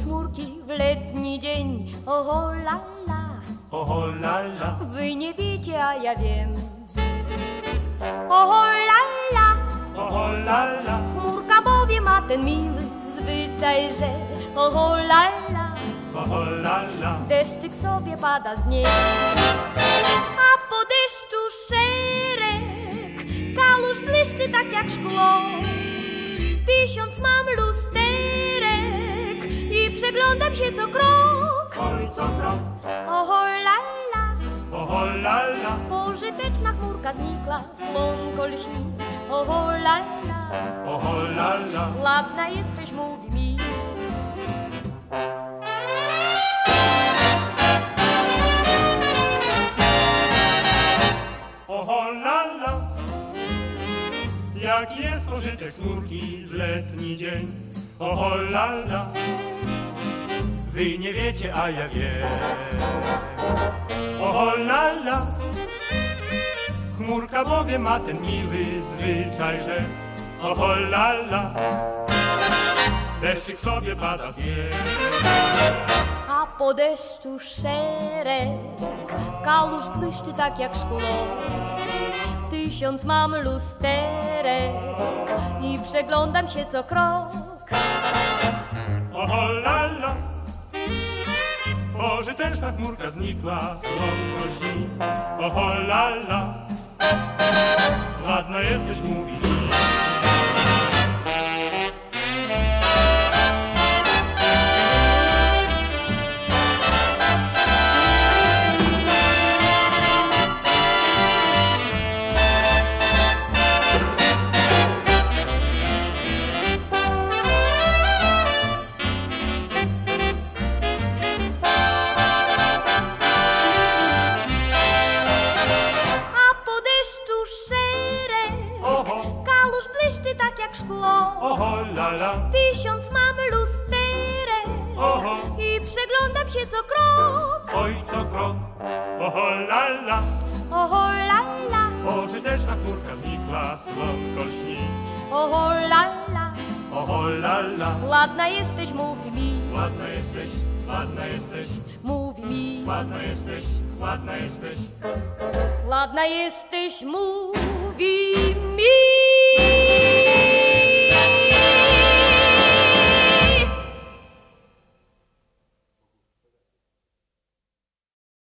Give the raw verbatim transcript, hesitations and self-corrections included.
chmurki w letni dzień. Oho la la, oho la la, wy nie wiecie, a ja wiem. Oho la la, oho la la, chmurka bowiem ma ten miły zwyczaj, że oho la la, oho la la, deszczyk sobie pada z nieba. A po deszczu szereg kaluż błyszczy tak jak szkło. Tysiąc mam lusterek i przeglądam się co krok. oj co krok, Oho la la, oho la la, pożyteczna chmurka znikła, słonko lśni. Oho la la, oho la la, ładna jesteś, mówi mi. oho la la, jaki jest pożytek chmurki w letni dzień. Oho la la, wy nie wiecie, a ja wiem. Oho la la, chmurka bowiem ma ten miły zwyczaj, że oho la la, deszczyk sobie pada z nieba. A po deszczu szereg kaluż błyszczy tak jak szkło. Tysiąc mam lusterek i przeglądam się co krok. Oho la la, pożyteczna chmurka znikła, słonko śni. Oho la la, ładna jesteś, mówi mi. Oho la la, tysiąc mam lusterek oho, i przeglądam się co krok. oj co krok, oho la la, Oho la la, pożyteczna chmurka znikła, słonko śni. oho la la, Oho la la, ładna jesteś, mówi mi. ładna jesteś, ładna jesteś, Mówi mi, ładna jesteś, ładna jesteś. ładna jesteś, mówi mi.